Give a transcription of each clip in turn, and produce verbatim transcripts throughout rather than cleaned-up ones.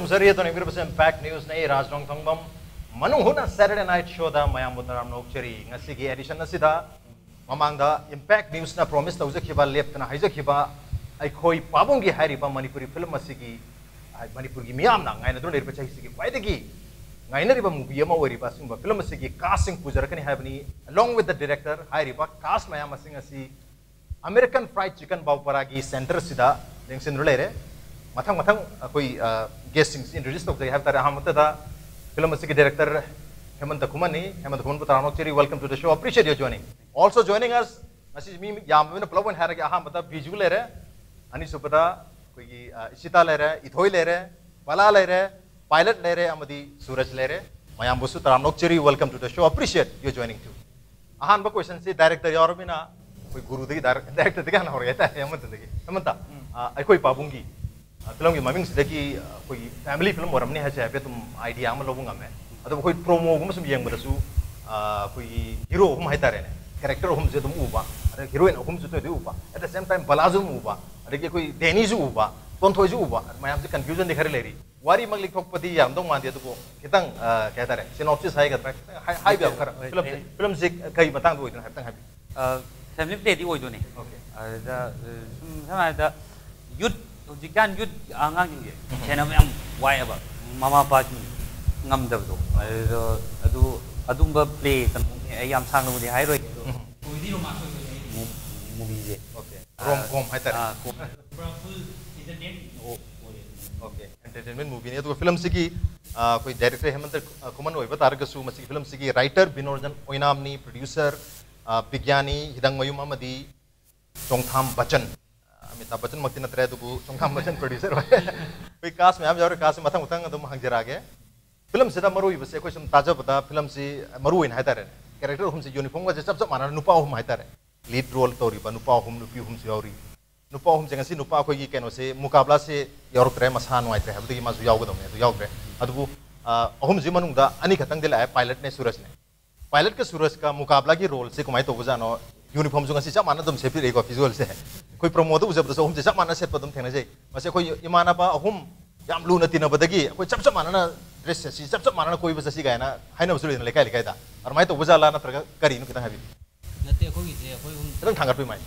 तौजरी तो निबिर बसे impact news ने राजनोंग थंगबम मनु हुना सैटरडे नाइट शो दा मयाम मुतराम नोकचरी ngasi gi edition asida mamangda impact news na promise tawjakhiba leptana haijakhiba aikhoi pabongi hairiba manipuri film asigi manipur gi miyam na ngaina dun lerpa chahi sigi paidagi ngaina riba movie ama wariba singba film asigi casting pujarakani haibani along with the director hairiba cast mayam asing asi American Fried Chicken bawparagi center sida lengsin rulere mathang mathang koi guesting introduce tok jai have tara hamata da film asigi director Hemant Kumani Hemant Kuman Putarano Chiri welcome to the show appreciate your joining also joining us message me yam win plug one harage hamata visual lere ani supada koi isita lere ithoi lere bala lere pilot lere amadi suraj lere mayam busu taramnok Chiri welcome to the show appreciate your joining too ahan ba question se director yormina koi guru degi director degi na horeta Hemant degi Hemanta ai koi pabungi film की ममिंग सिद्ध की कोई family film और हमने है चाहे पे तुम आइडिया हम लोगों का मैं अतः कोई प्रोमो हम सब यंग बरसू कोई हीरो हम है तारे ने कैरेक्टर हम से तुम ऊबा अरे हीरोइन हम से तो ऊबा एट द सेम टाइम बलाजू ऊबा अरे ये कोई डेनीजू ऊबा कौन थोड़ी ऊबा मैं आपसे कंफ्यूजन दिखा रही ले रही वारी मगली ठोक पति याम तो मान दिया तो को कितंग कहता रहे सिनॉप्सिस है कहता है हाई हाई भी कर फिल्म से फिल्म से कई बतांग दो इतना है तंग है फैमिली प्ले दी वो जो नहीं ओके अरे हमारा युद्ध जिकान युद्ध आंगांग ये चैनल में हम वाई अब मामा पाच ngam dab do ado adu adum ba play tan ai yam sang no di hai roi movie ro ma so movie je okay rom com hai tar ah full entertainment okay entertainment movie ne to film se ki koi director Hemant Kuman oi batar ga su masi film se ki writer Binorjan Oinamni producer Bigyani Hidang Mayum Amadi Chongtham Bachchan Amitabh Bachchan makti natre to Chongtham Bachchan producer koi cast mein am jaur cast mathang utang adum hangjara ge film se da maru ibase koi sum taja bata film se maru in haitare character hum se uniform ga chap chap mana nupa hum haitare lead role tori ba nupa hum nupi hum se yauri nupa hum jengasi nupa koi gi keno se mukabla se yaur tre masan wai tre habdi ma su yaw ga dom ne yaw tre adubu ahum ji manung da ani khatang dil ai pilot ne suraj ne pilot ke suraj ka mukabla ki role se kumai to gujano uniform जो ngasi chap mana dum se phi ego visual se koi promo to ujab so hum se chap mana set padum thena jai mase koi imana ba ahum yam lu na tina badagi koi chap chap mana na dress se chap chap mana koi basa si ga na haina usul le kai le kai da ar mai to bujala na tra kari nu kita habi nate ko gi je koi hum tang thangar pi mai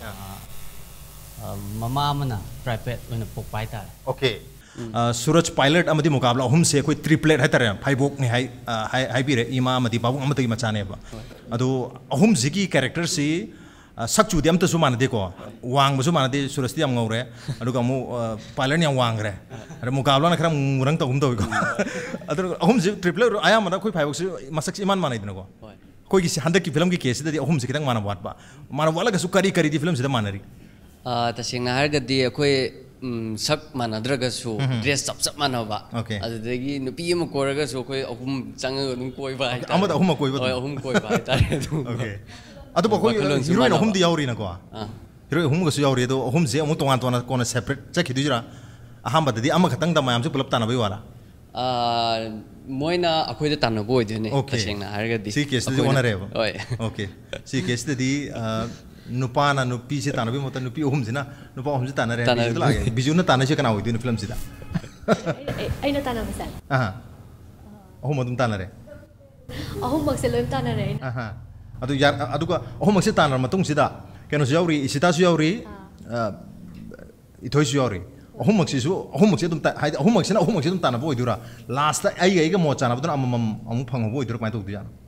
mama mana private oina pok pai ta okay suraj pilot amadi mukabla ahum se koi triplet hai tare phai bok ni hai hai bi re ima amadi babu amadi ma chane ba adu ahum ziki character si sakchu di am ta su mana de ko wang bu su mana de suraj ti am ngore adu ka mu pilot ni wang re are mukabla na khara murang ta hum to ko adu ahum ji triplet aya mana koi phai bok si masak iman mana idna ko koi gi handak ki film ki case da ahum ji kitang mana wat ba mana wala ga su kari kari di film si da mana ri ah ta sing na har ga di koi sak mana draga su dress chap chap mana ba adu dagi nupi ma ko raga su koi ahum chang ga dum koi ba amada ahum koi ba ahum koi ba ta okay adu ba koi heroine ahum di yauri na ko heroine ahum ga su yauri do ahum je amu tongan tona ko na separate chaki du jira aham ba di ama khatang da mayam se pulap tana bai wala ah moina akoi da tana boy de ne ta sing na har ga di si case di honorable oi okay si case di nupa na nupi se tana bi mota nupi ahum jina nupa ahum je tana re bi lage biju na tana se kana hoidi film sida aina tana basa aha ahum adum tana re ahum mak se loim tana re aha adu yar adu ka ahum mak se tana matung sida keno su yauri isita su yauri ithoi su yauri ahum mak se su ahum mak se dum ta ahum mak se na ahum mak se dum tana bo idura last ai ai ga mo chana budun amam amu phang bo idura mai to du jana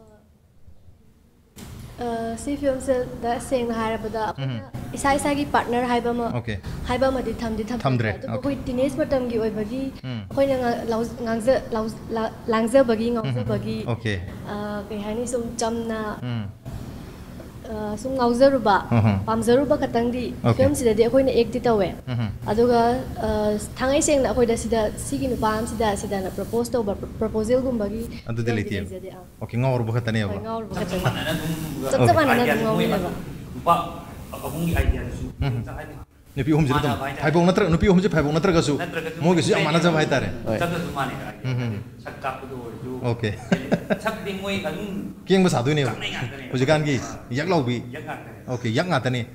si film se da seng na hara bada isa isa gi partner haiba ma okay haiba ma di tham di tham tham dre koi teenage matam gi oi bagi koi na ngangza langza bagi ngangza bagi okay uh kai hani sum chamna sum ngauzaru ba pamzaru ba katang di film sida di koi na ek di tawe aduga thangai seng na koi da sida sigi nu pam sida sida na propose to proposal gum bagi adu delete okay ngawr ba khatane ba ngawr ba khatane chap chap mana na ngawr ba ba ahum gi idea su nupi hum jira tam phai bong natra nupi hum je phai bong natra ga su mo gi su amana jab hai tare chak ga su mane ga chak ka pu do ju okay chak ding moi ga dum kieng ba sa du ne hujikan gi yak lau bi okay yak nga tani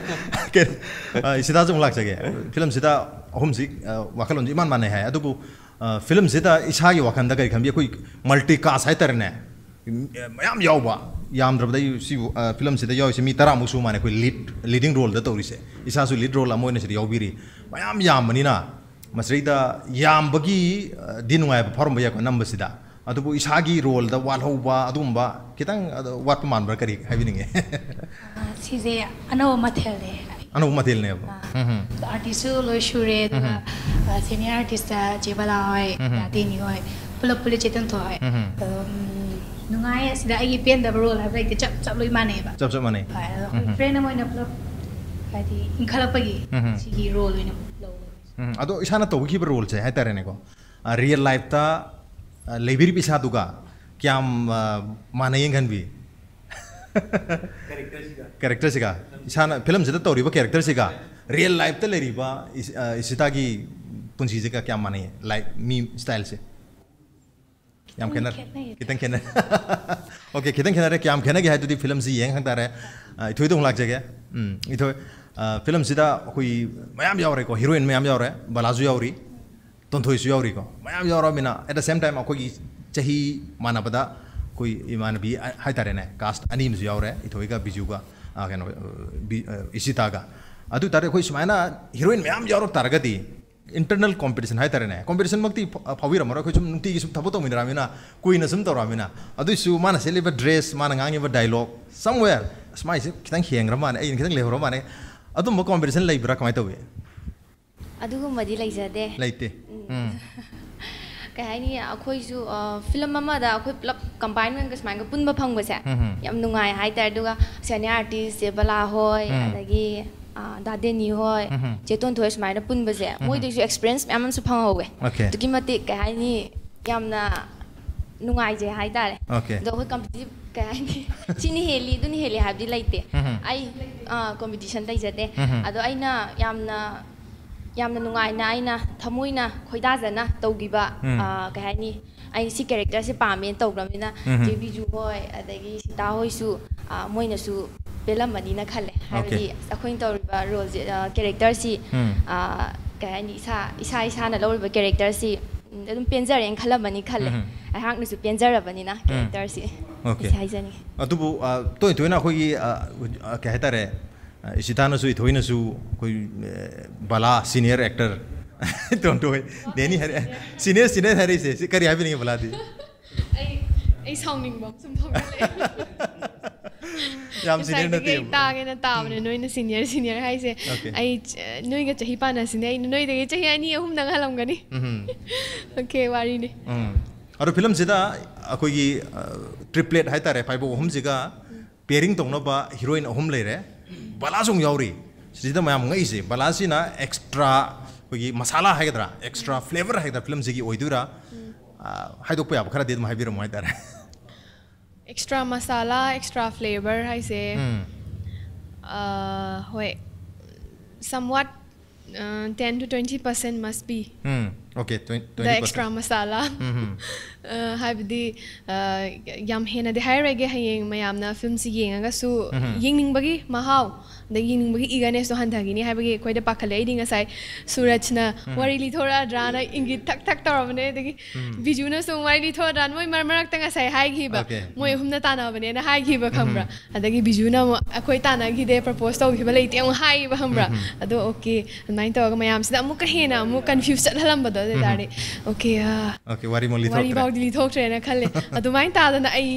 ke sida jong lak jage film sida ahum ji wakalon ji man man hai adu bu film से ता इसा की वखंड करी खंबी कोई multi cast है तरने मयाम यावबा याम द्रबदा सी film से याव से मी तरा मुसु माने कोई लीड लीडिंग रोल दा तौरी से इसा सु लीड रोल अमोय ने से यावबिरी मयाम याम मनिना मसरीदा याम बगी दिनुआय फॉर्म बया को नंबर सिदा अदुबु इसागी रोल दा वाल होबा अदुमबा कितंग वाट मानबर करी हाबिनिंगे सिजे अनो मथेल दे अनो मथेल ने आर्टिस्ट लो शुरे सीनियर आर्टिस्ट जेबला होय दादिनी होय पुल पुल चेतन तो होय नुंगाय सिदा आई पेन दा रोल हाब लाइक चप चप लोई माने बा चप चप माने फ्रेंड मोइना पुल हाइदी इनखलपगी सिगी रोल ओइना लो अदो इसाना तौगी रोल से है तारेने को रियल लाइफ ता लेबिरी पिसा दुगा क्या माने यंगन भी कैरेक्टर सिगा इसाना फिल्म से तौरी बा कैरेक्टर सिगा रियल लाइफ ता लेरी बा इसिता की पुंसी से का क्या माने लाइक मी स्टाइल से याम केनर कितन केनर ओके कितन केनर क्या हम केनर के है तो दी फिल्म से यंग हंता रहे इथोई तो लाग जगह हम्म इथोई फिल्म सिदा कोई मयाम याव रहे को हीरोइन मयाम याव रहे बालाजू यावरी तोंथोइसु यावरी को मयाम यावरमिना एट द सेम टाइम अखोगी चही मानबदा कोई इमानबी हाइतारेने कास्ट अनीमसु यावरे इथोइगा बिजुगा केनो इसितागा अदु तारे कोई सुमायना हीरोइन मयाम यावरो तारगदी इंटरनल कॉम्पिटिशन हाइतारेने कॉम्पिटिशन मक्ति फाविरमरा कोई सुम नुंती सुम थबो तोमिरामिना कोइना सुम तोरामिना अदुसु माना सेलिबा ड्रेस माना ngangiba डायलॉग समवेयर स्माइस खितंग हेंग्रा माने अइन खितंग लेहरो माने अदुम कॉम्पिटिशन लेब्रा कमाय तवे अदुगुमदि लैजदे लैते कहीं नहीं अखोई जो फिल्म अमा दा अखोई प्लब कंबाइन में कसमाइन का पुन बफंग बसे यम नुंगाई हाई तार दुगा सीनियर आर्टिस्ट जेबला होय अदगी दादेनी होय चेतोन थोय स्माइन पुन बसे मोई दिसु एक्सपीरियंस मैम सु फंग होवे तुकी मते कहीं नहीं यमना नुंगाई जे हाई तार दो कोई कंपटीटिव कहीं नहीं चिनी हेली दुनी हेली हाबदी लाइते आई कंपटीशन लाइजदे अदो आइना यमना यामना नुंगाइना आइना थमुइना खोइदाजना तौगिबा कहानी आई सी कैरेक्टर से पामे तौग्रमिना जेबीजू होय अदगी सीता होयसु मोइनसु पेलमनिना खले हाबी अखोइन तौरिबा रोल कैरेक्टर सी कहानी इसा इसा इसाना लौरिबा कैरेक्टर सी अदुम पेंजरेन खलमनि खले अहांगनुसु पेंजरबनिना कैरेक्टर सी ओके हाइजनी अदुबु तोय तोयना खोगी कहतारे इसिताना सु इथोइना सु कोई बला senior actor don't do it देनी है सीनियर सीनियर है इसे करी अभी नहीं बुला दी आई आई साउंडिंग बम सुन थोड़े याम सीनियर नती तागे ना तावने नोई ना सीनियर सीनियर है इसे आई नोई के चाहिए पाना सीनियर नोई देखे चाहिए नहीं हम नंगा लंगनी ओके वारी ने और फिल्म सिदा कोई ट्रिपलेट है तारे फाइव हम जिगा पेयरिंग तो ना बा हीरोइन हम ले रहे बालासुंग यावरी सिदा मैम ngई से बालासी ना एक्स्ट्रा कोई मसाला है किधरा एक्स्ट्रा फ्लेवर है किधरा फिल्म से की ओइदुरा हाई तो क्या बखरा दे तो महावीर मोहित है एक्स्ट्रा मसाला एक्स्ट्रा फ्लेवर है से होए somewhat ten to twenty percent must be okay the extra masala हाइबदी याम हेना दे हायरेगे हयेंग मयामना फिल्म से येंगा सु येंगनिंगबगी महाव द येंगनिंगबगी इगनेस तो हंथागिनी हाइबगी कोइदे पाखले इदि ngasai सूरजना वरी लिथोरा ड्राना इंगी थक थक तौरबने दगी बिजुना सु वरी लिथोरा ड्रान मोय मरमरक ता ngasai हाइगिबा मोय हुमना तानाबने ना हाइगिबा खमब्रा अदगी बिजुना अखोय तानागी दे प्रपोज तौगिबा लेते अम हाइबा खमब्रा अदो ओके नाइन तौगा मयाम सिदा अमुक हेना अमुक कंफ्यूज चलहलंबदो दे दारे ओके ओके वरी मोली दिली थोक्ट्रेना खले अदुमाइन तादना आई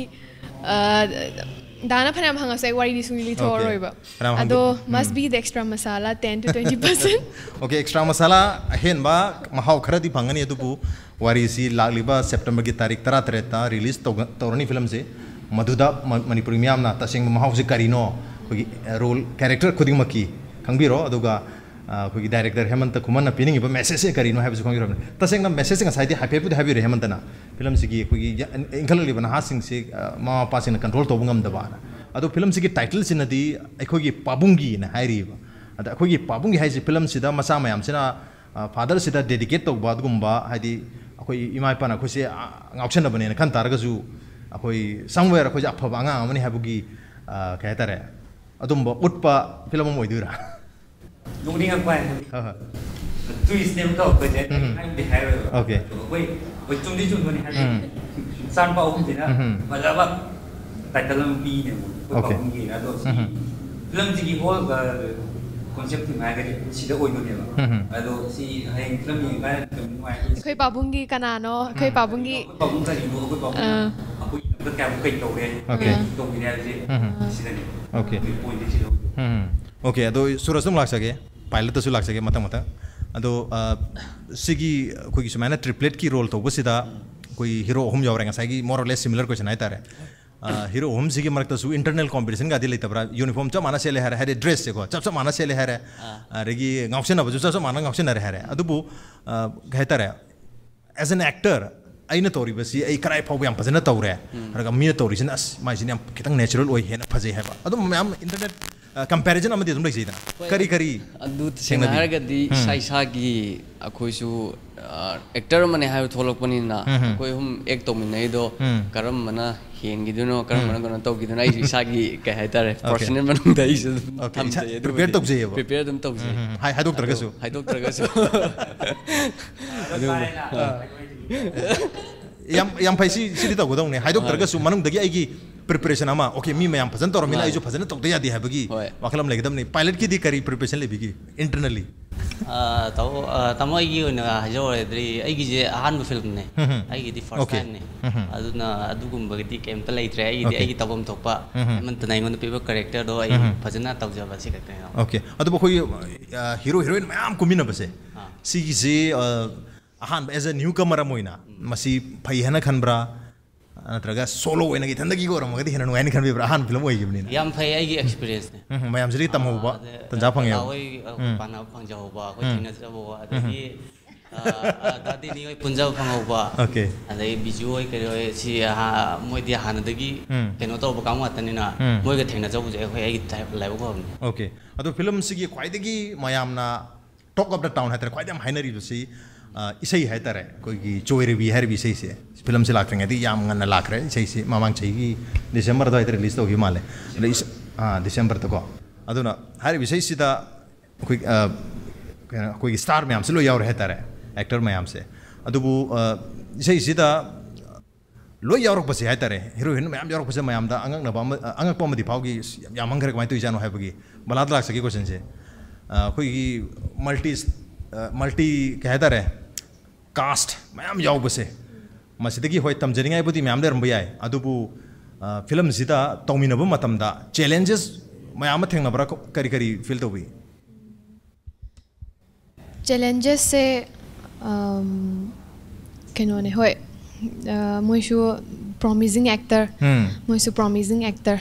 दाना फनाम हंगसे वारी सुंगली थोरोइबा अदो must be the extra masala ten to twenty percent okay extra masala हेनबा महाव खरदी फंगनी अदुबु वारी सी लागलिबा सितंबर की तारीख तरह तरह ता रिलीज तौरनी फिल्म से मधुदा मणिपुरी मियामना तसेंग महाव से करिनो कोई रोल कैरेक्टर खुदिमकी खंगबिरो अदुगा कोई डायरेक्टर हेमंत कुमन पीनिंग मेसेज से करीनो है तसेंग मेसेज साइड हाइफेबुद हाबी हेमंतना फिल्म से कोई इंखलिब नहासिंग से मामा पासिंग कंट्रोल तौब ngam अदो फिल्म से टाइटल सिनदी अखोगी पाबुंगी न हाइरिब अद अखोगी पाबुंगी हाइसे फिल्म सिदा मसा मयाम सिना फादर सिदा डेडिकेट तौबा अदुगुंबा हाइदि अखोई इमा इपाना खोसे ngauchenabane खन तारगजु अखोई समवेयर अखोई अफबा अंगा अमनि हाबुगी कहतारे अदुंबा उटपा फिल्म मोइदुरा Lung ni ang kwan. twist ne ka ko je ai de hai okay koi koi chung di chung ni hai san ba um dina ba ja ba title bi ne ko ba um gi na do si film ji gi ho ga concept thi mai ga si da oi no ne ba ado si hai film ni ga tum mai เคยป่าบุ้งกีกันนะเนาะเคยป่าบุ้งกี ba um ka ni do ko ba um aku ko ka ko kai to re to ni ne ji si da ni okay point di si do okay ado surasum lak sake pilot su lak sake mata mata ado sigi koi sumana triplet ki role to busida koi hero hum yaw renga sagi more or less similar question ai tare hero hum sigi marak su internal competition ga dilai tabra uniform cha mana sele hare hare dress ko cha cha mana sele hare regi ngausen abu cha cha mana ngausen hare hare adu bu gai tare as an actor aina tori basi ai karai pau yam phajana tawre raga mi tori sin as mai sin yam kitang natural oi hena phajai haba adu mam internet comparison amadi adum lai seida kari kari adu sengna hargadi sai sagi akoi su actor mane hayo tholok pani na koi hum ek to minai do karam mana hen gi duno karam mana gona to gi duno ai sagi ka hai tare personal manung dai su tham je prepare to je prepare dum to je hai hai doctor ga su hai doctor ga su yam yam pai si si to godong ne hai doctor ga su manung dagi ai gi preparation ama okay mi mayam phajan tor mina ai jo phajan to ya di ha bagi wakalam legdam ne pilot ki di kari preparation le bigi internally uh taw tamo ai gi na hajo re ai gi je ahan bu film ne ai gi di first time ne aduna adugum bagati kem ta lai tre ai gi ai gi tabam thokpa man tanai ngon pe character do ai phajana tawja ba si ka okay adu khoi hero heroine mayam kumina base si gi je ahan as a newcomer amoina masi phai hana khanbra natraga solo oina gi thandagi go ramagadi hena no ani khan bi ahan film oi gibni yam phai ai gi experience ne mayam jiri tam hoba tanja phang ya oi pana phang ja hoba ko thina ja bo adagi dadi ni oi punja phang hoba okay adai biju oi kare oi si ha moi di han dagi keno to ba kam atani na moi ga thina ja bu je khoi ai gi type live ko okay adu film sigi khwai dagi mayam na talk of the town hatre khwai dam hainari du si isai hai tare koi gi choire bi har bi sei se film se lakre ngadi yam ngan lakre sei se mamang chei gi december da ite release to gi male ha december to ko aduna har bi sei sida koi koi star mayam se lo yaw re tare actor mayam se adubu sei sida lo yaw rok pase hai tare heroine mayam yaw rok pase mayam da angak na ba angak pa ma di phau gi yam ang khare mai tu jano hai bagi balad lak saki question se koi gi multi multi kah tare cast mayam yaw base masidagi hoi tamjeringai budi mayam der mbayai adubu film sida tawmina bu matam da challenges mayam thengna bra kari kari feel to bi challenges se um kenone hoi moi shu promising actor moi shu promising actor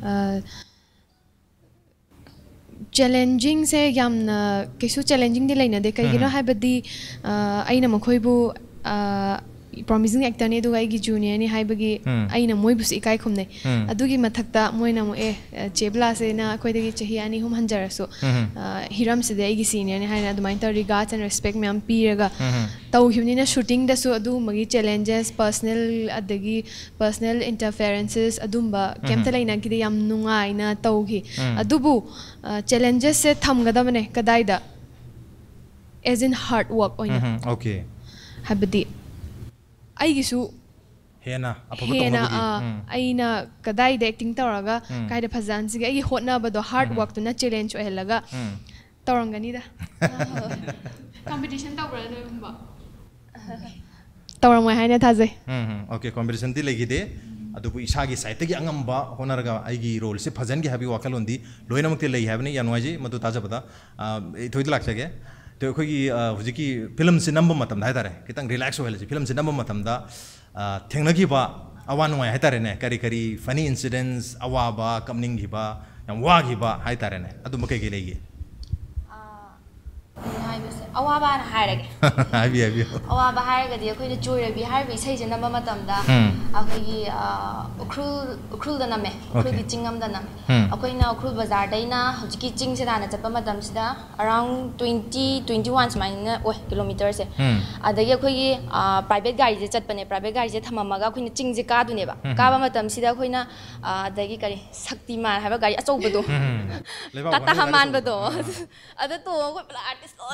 challenging se yamna kesu challenging di laina de kai gina haibadi aina makhoi bu promising actor ne dugai gi junior ni haibagi aina moi bu ikai khumne adugi mathakta moina mo e chebla se na khoi dagi chahi ani hum hanjar so hiram se de gi senior ni haina du mainta regards and respect me am piraga tau himni na shooting da so adu magi challenges personal adagi personal interferences adumba kemta laina gi yam nungai na tau gi adubu challenges se thamgada bane kadai da as in hard work oina okay habadi ai gisu hena hena aina kadai de acting tawraga kai de phajan sig ai hotna ba do hard work to na challenge ohelaga tawrangani da competition tawra no ba tawrang mai haina thajai okay competition ti legi de adu bu isa gi site gi angamba honarga ai gi role se phajan gi habi wakalon di loina mukti lei habni yanwaji madu taja bada thoi lak sage तो अखोगी हुजिकी film से number मतम हाय तारे कितंग relax हो हेलसी film से number मतम दा थेंगनगी बा अवा नुय हाय तारे ने करी करी फनी इंसिडेंट्स अवा बा कमनिंग gi ba yam wa gi ba हाय तारे ने अदु मके गे लेगी हाय बस अवा बा हायरगे हाय बि हाय बि अवा बा हायरगदि अखोइना जोइर बि हाय बि सै जे नंबर मतम दा अखोगी उखरुल उखरुल दा नमे Ukhrul gi chingam da name अखोइना Ukhrul बाजार दैना हुजिकी चिंग से दाना चप्पा मतम सिदा अराउंड twenty twenty-one समाइना ओय किलोमीटर से अदगी अखोगी प्राइवेट गाड़ी जे चटपने प्राइवेट गाड़ी जे थममगा अखोइना चिंग जे कादुने बा काबा मतम सिदा अखोइना अदगी करी शक्तिमान हाबा गाड़ी अचौबदो टाटा हमान बदो अद तो अखोइ प्ला आर्टिस्ट ओय तो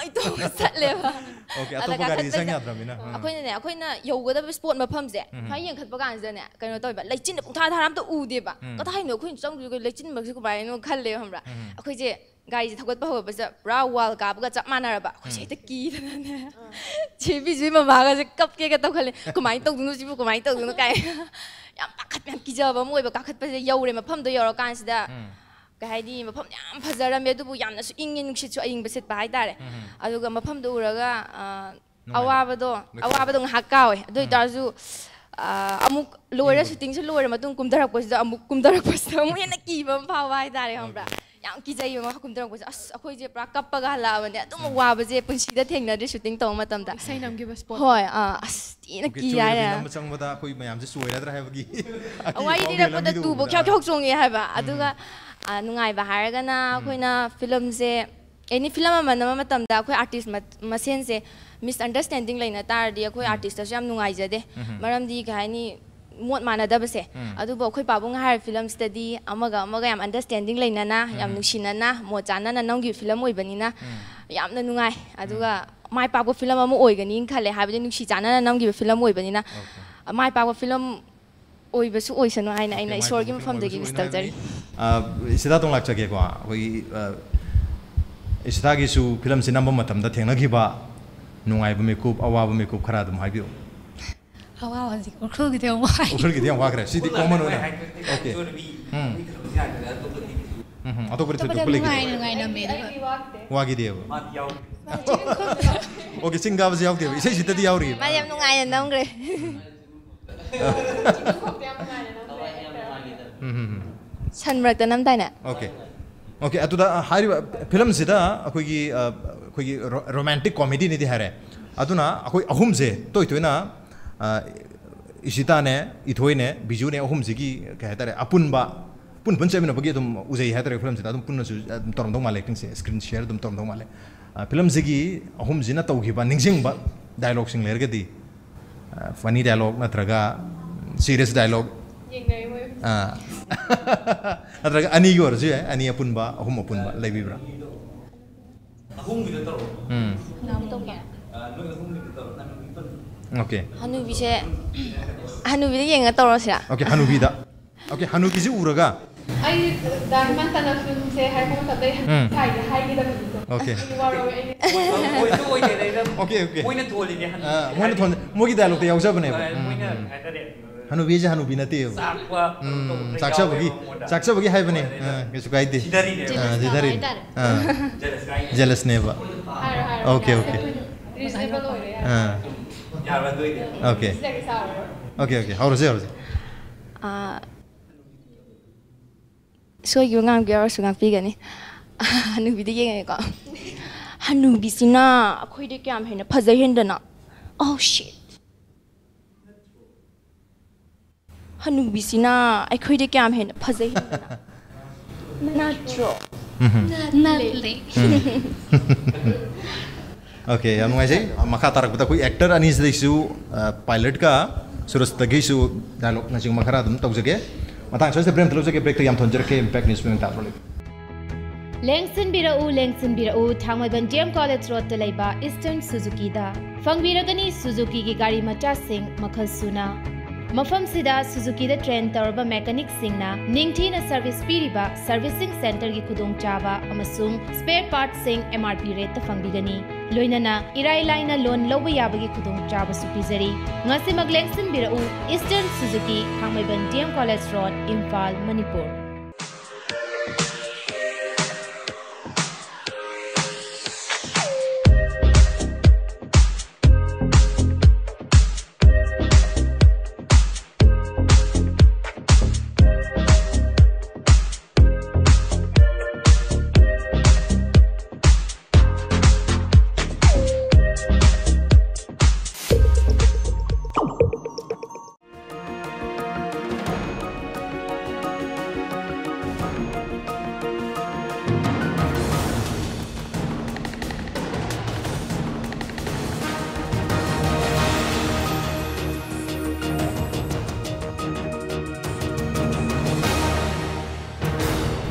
ꯆꯠꯂꯦꯕ Okay, atau pagari sang yadra mina. ꯑꯩꯈꯣꯏꯅꯅꯦ ꯑꯩꯈꯣꯏꯅ ꯌꯧꯒꯗꯕ ꯁ꯭ꯄꯣꯠ ꯃꯐꯝꯁꯦ ꯈ꯭ꯋꯥꯏ ꯌꯦꯡꯈꯠꯄ ꯀꯥꯟꯁꯤꯗꯅꯦ ꯀꯩꯅꯣ ꯇꯧꯋꯦꯕ ꯂꯩꯆꯤꯟꯅ ꯄꯨꯡꯊꯥ ꯊꯥꯔ ꯑꯝꯇ ꯎꯗꯦꯕ ꯀꯗꯥꯏꯅꯣ ꯑꯩꯈꯣꯏꯅ ꯆꯪꯗꯣꯏꯒ ꯂꯩꯆꯤꯟꯃꯛꯁꯦ ꯀꯃꯥꯏꯅꯣ ꯈꯜꯂꯦꯕ ꯈꯪꯕ꯭ꯔꯥ ꯑꯩꯈꯣꯏꯁꯦ ꯒꯥꯔꯤꯁꯦ ꯊꯧꯒꯠꯄ ꯍꯧꯔꯛꯄꯁꯤꯗ ꯄꯨꯔꯥ ꯋꯥꯜ ꯀꯥꯕꯒ ꯆꯞ ꯃꯥꯟꯅꯔꯕ ꯑꯩꯈꯣꯏꯁꯦ ꯍꯦꯛꯇ ꯀꯤꯗꯅꯅꯦ ꯆꯦ ꯕꯤꯖꯨꯏ ꯃꯃꯥꯒꯁꯦ ꯀꯞꯀꯦꯒ ꯇꯧꯈꯠꯂꯦ ꯀꯃꯥꯏꯅ ꯇꯧꯗꯣꯏꯅꯣ ꯁꯤꯕꯨ ꯀꯃꯥꯏꯅ ꯇꯧꯗꯣꯏꯅꯣ ꯀꯥꯏ ꯌꯥꯝ ꯄꯥꯈꯠ ꯌꯥꯝ ꯀꯤꯖꯕ ꯑꯃ ꯑꯣꯏꯕ ꯀꯥꯈꯠꯄꯁꯦ ꯌꯧꯔꯦ ꯃꯐꯝꯗꯣ ꯌꯧꯔꯀꯥꯟꯁꯤꯗ ꯀꯩ ꯍꯥꯏꯗꯤ ꯃꯐꯝ ꯌꯥꯝ ꯐꯖꯔꯝꯃꯦ ꯑꯗꯨꯕꯨ ꯌꯥꯝꯅꯁꯨ ꯏꯪꯉꯦ ꯅꯨꯡꯁꯤꯠꯁꯨ ꯑꯏꯪꯕ ꯁꯤꯠꯄ ꯍꯥꯏꯇꯥꯔꯦ ꯑꯗꯨꯒ ꯃꯐꯝꯗꯣ ꯎꯔꯒ ꯑꯋꯥꯕꯗꯣ ꯑꯋꯥꯕꯗꯣ ꯉꯥꯏꯍꯥꯛ ꯀꯥꯎꯋꯦ ꯑꯗꯨ ꯑꯣꯏꯇꯥꯔꯁꯨ ꯑꯃꯨꯛ ꯂꯣꯏꯔ ꯁꯨꯇꯤꯡꯁꯨ ꯂꯣꯏꯔ ꯃꯇꯨꯡ ꯀꯨꯝꯊꯔꯛꯄꯁꯤꯗ ꯑꯃꯨꯛ ꯀꯨꯝꯊꯔꯛꯄꯁꯤꯗ ꯑꯃꯨꯛ ꯍꯦꯟꯅ ꯀꯤꯕ ꯑꯃ ꯐꯥꯎꯕ ꯍꯥꯏꯇꯥꯔꯦ ꯈꯪꯕ꯭ꯔꯥ ꯌꯥꯝ ꯀꯤꯖꯩꯕ ꯃꯈꯥ ꯀꯨꯝꯊꯔꯛꯄꯁꯦ ꯑꯁ ꯑꯩꯈꯣꯏꯁꯦ ꯄꯨꯔꯥ ꯀꯞꯄꯒ ꯍꯜꯂꯛꯑꯕꯅꯦ ꯑꯗꯨꯝ ꯋꯥꯕꯁꯦ ꯄꯨꯟꯁꯤꯗ ꯊꯦꯡꯅꯗ꯭ꯔꯤ ꯁꯨꯇꯤꯡ ꯇꯧꯕ ꯃꯇꯝꯗ ꯏꯁꯩ ꯅꯝꯈꯤꯕ ꯁ꯭ꯄꯣꯠ ꯍꯣꯏ ꯑꯥ ꯑꯁ ꯊꯤꯅ ꯀꯤ ꯍꯥꯏꯔꯦ ꯅꯝꯕ ꯆꯪꯕꯗ ꯑꯩꯈꯣꯏ ꯃꯌꯥꯝꯁꯦ ꯆꯣꯏꯔꯗ꯭ꯔꯥ ꯍꯥꯏꯕꯒꯤ ꯋꯥꯔꯤ ꯂꯤꯔꯛꯄꯗ ꯇꯨꯕ ꯈ꯭ꯌꯥꯎ ꯈ꯭ꯌꯥꯎ ꯆꯣꯡꯉꯦ ꯍꯥꯏꯕ ꯑꯗꯨꯒ ꯅꯨꯡꯉꯥꯏꯕ ꯍꯥꯏꯔꯒꯅ ꯑꯩꯈꯣꯏꯅ ꯐꯤꯂꯝꯁꯦ ꯑꯦꯅꯤ ꯐꯤꯂꯝ ꯑꯃ ꯅꯝꯕ ꯃꯇꯝꯗ ꯑꯩꯈꯣꯏ ꯑꯥꯔꯇꯤꯁ ꯃꯁꯦꯟꯁꯦ ꯃꯤꯁꯑꯟꯗꯔꯁꯇꯦꯟꯗꯤꯡ ꯂꯩꯅ ꯇꯥꯔꯗꯤ ꯑꯩꯈꯣꯏ ꯑꯥꯔꯇꯤꯁꯇꯁꯨ ꯌꯥꯝ ꯅꯨꯡꯉꯥꯏꯖꯗꯦ ꯃꯔꯝꯗꯤ ꯀꯩ ꯍꯥꯏꯅꯤ ꯃꯣꯠ ꯃꯥꯟꯅꯗꯕꯁꯦ ꯑꯗꯨꯕꯨ ꯑꯩꯈꯣꯏ ꯄꯥꯕꯨꯡꯅ ꯍꯥꯏꯔꯤꯕ ꯐꯤꯂꯝꯁꯤꯗꯗꯤ ꯑꯃꯒ ꯑꯃꯒ ꯌꯥꯝ ꯑꯟꯗꯔꯁꯇꯦꯟꯗꯤꯡ ꯂꯩꯅꯅ ꯌꯥꯝ ꯅꯨꯡꯁꯤꯅꯅ ꯃꯣꯠ ꯆꯥꯟꯅꯅ ꯅꯝꯈꯤꯕ ꯐꯤꯂꯝ ꯑꯣꯏꯕꯅꯤꯅ ꯌꯥꯝꯅ ꯅꯨꯡꯉꯥꯏ ꯑꯗꯨꯒ ꯃꯥꯏ ꯄꯥꯛꯄ ꯐꯤꯂꯝ ꯑꯃ ꯑꯣꯏꯒꯅꯤꯅ ꯈꯜꯂꯦ ꯍꯥꯏꯕꯗꯤ ꯅꯨꯡꯁꯤ ꯆꯥꯟꯅꯅ ꯅꯝꯈꯤꯕ ꯐꯤꯂꯝ ꯑꯣꯏꯕꯅꯤꯅ ꯃꯥꯏ ꯄꯥꯛꯄ ꯐꯤꯂꯝ ꯑꯣꯏꯕꯁꯨ ꯑꯣꯏꯁꯅꯨ ꯍꯥꯏꯅ ꯑꯩꯅ ꯏꯁꯣꯔꯒꯤ ꯃꯐꯝꯗꯒꯤ ꯋꯤꯁ ꯇꯧꯖꯔꯤ ꯁꯤꯗ ꯇꯣꯡꯂꯥꯛꯆꯒꯦꯀꯣ ꯑꯩꯈꯣꯏꯒꯤ ꯏꯁꯤꯇꯥꯒꯤꯁꯨ ꯐꯤꯂꯝꯁꯤ ꯅꯝꯕ ꯃꯇꯝꯗ ꯊꯦꯡꯅꯈꯤꯕ ꯅꯨꯡꯉꯥꯏꯕ ꯃꯤꯀꯨꯞ ꯑꯋꯥꯕ ꯃꯤꯀꯨꯞ ꯈꯔ ꯑꯗꯨꯝ ꯍꯥꯏꯕꯤꯌꯨ ꯑꯋꯥꯕꯁꯤ ꯎꯈ꯭ꯔꯨꯜꯒꯤꯗꯤ ꯌꯥꯝ ꯋꯥꯏ ꯎꯈ꯭ꯔꯨꯜꯒꯤꯗꯤ ꯌꯥꯝ ꯋꯥꯈ꯭ꯔꯦ ꯁꯤꯗꯤ ꯀꯣꯃꯟ ꯑꯣꯏꯅ ꯑꯣꯀꯦ ꯑꯇꯣꯞꯄꯗꯤ ꯊꯣꯏꯗꯣꯛꯄ ꯂꯩꯇꯦ ꯅꯨꯡꯉꯥꯏ ꯅꯨꯡꯉꯥꯏ ꯅꯝꯃꯦ ꯑꯗꯨꯒ ꯋꯥꯒꯤꯗꯦꯕ ꯑꯣꯀꯦ ꯆꯤꯡ ꯀꯥꯕꯁꯤ ꯌꯥꯎꯗꯦꯕ ꯏꯁꯩꯁꯤꯗꯗꯤ ꯌꯥꯎꯔꯤ ꯃꯥꯗꯤ ꯌꯥꯝ ꯅꯨꯡꯉꯥꯏꯅ ꯅꯝꯈ꯭ꯔꯦ ꯁꯟ ꯃꯔꯛꯇ ꯅꯝꯗꯥꯏꯅꯦ ꯑꯣꯀꯦ ओके अतुदा हारिबा फिल्म सिदा अखोगी अखोगी रोमांटिक कॉमेडी निदि हारे अदुना अखोई अहुम जे तोय तोयना इशिता ने इथोय ने बिजु ने अहुम जिगी कह तारे अपुनबा पुन पुन चेमिन बगी तुम उजै हातरे फिल्म सिदा तुम पुन सु तोरम दो माले एक्टिंग से स्क्रीन शेयर तुम तोरम दो माले फिल्म जिगी अहुम जिना तौगिबा निंजिंगबा डायलॉग सिंग लेरगदी फनी डायलॉग नत्रगा सीरियस डायलॉग नत्रगा अनी गी ओरजु है अनी अपुनबा अहुम अपुनबा लेबिब्रा अहुम गिदो तरो हम नाम तो क्या ꯅꯣꯏ ꯑꯍꯨꯝ ꯂꯩꯕ ꯇꯧꯔꯣ ꯅꯪ ꯄꯨꯟ ओके हनुबीसे हनुबीदे येंगा तौरसिरा ओके हनुबीदा ओके हनुबीसे उरगा आई दानमान तना फिल्म से हाय हम तते हाय हाय की दम ओके ꯑꯣꯏꯁꯨ ꯑꯣꯏꯗꯦꯗ ओके ओके ꯃꯣꯏꯅ ꯊꯣꯜꯂꯤꯅꯦ ꯑ ꯃꯣꯏꯅ ꯊꯣꯟ ꯃꯣꯏꯒꯤ ꯗꯥꯏꯂꯣꯛꯇ ꯌꯥꯎꯖꯕꯅꯦꯕ ꯃꯣꯏꯅ ꯍꯥꯏꯇꯥꯔꯦ हनुबीजे हनुबी नतेब ꯆꯥꯛꯄ चाक्सबगी चाक्सबगी हाइबने केसु काइदे 지다리네 जिदारी जेलस नेबा ओके ओके रीजनेबल होय हां यार दोइदे ओके ओके ओके हौरजे हौरजे आ सोय ngang gyar su ngang pi gani हनुबीदे येंगे को हनुबीसिना अखोइदे क्याम हेना फजै हेंदना oh shit हनुबीसिना अखोइदे क्याम हेना फजै हेंदना natro नले ओके याम ngaise makha tarak bata koi actor ani saisu pilot ka surus tagisu dialogue na jing makhara dum tawjage matang choise brem tawjage break yam thonjerke impact news pen ta role Lengson Birau Lengson Birau Thangmaiban D M College Road ta laiba Eastern Suzuki da Fangbiragani Suzuki gi gari macha sing makhal suna Mafam sida Suzuki da train tarba mechanic singna ningthina service piriba servicing center gi khudong chaba amasung spare parts sing M R P rate ta fangbigani loinana irai laina loan loba yabagi khudong chaba su pizari ngasi mag Lengson Birau Eastern Suzuki Thangmaiban D M College Road Imphal Manipur